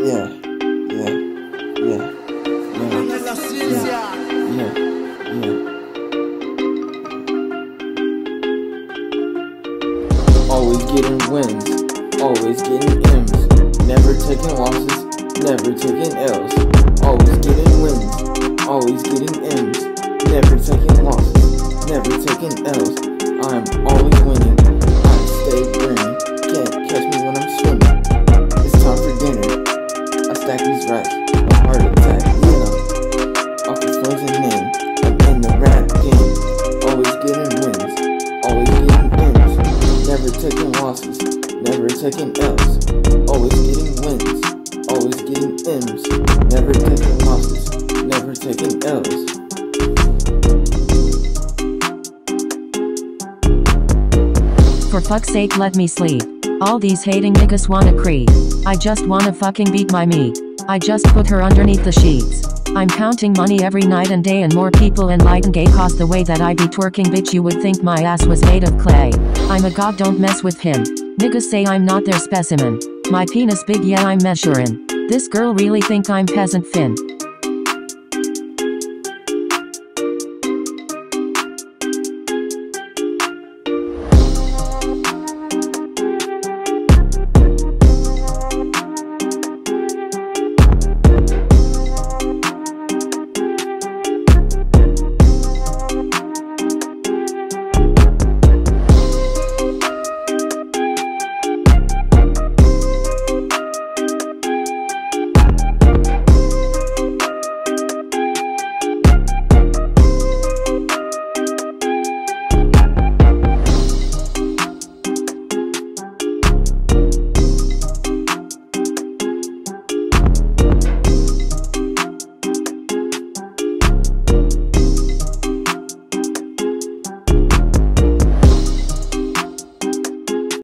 Yeah, yeah, yeah, yeah, yeah. Always getting wins, always getting M's, never taking losses, never taking L's. Always getting wins, always getting M's, never taking losses, never taking L's. I'm always winning, I stay winning, can't catch me when I'm swimming. It's time for dinner, I stack these racks, a heart attack, off the frozen name, I'm in the rap game. Always getting wins, always getting M's, never taking losses, never taking L's. Always getting wins, always getting M's, never taking losses, never taking L's. For fuck's sake, let me sleep. All these hating niggas wanna creep. I just wanna fucking beat my meat. I just put her underneath the sheets. I'm counting money every night and day, and more people enlighten gay cause the way that I be twerking, bitch, you would think my ass was made of clay. I'm a god, don't mess with him. Niggas say I'm not their specimen. My penis big, yeah, I'm measuring. This girl really think I'm peasant Finn.